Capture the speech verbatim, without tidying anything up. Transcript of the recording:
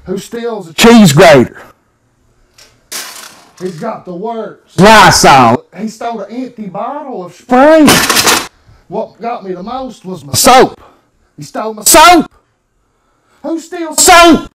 Who steals a cheese grater? He's got the works. Lysol. He stole an empty bottle of spray. What got me the most was my Soap. He stole my Soap. Who steals Soap.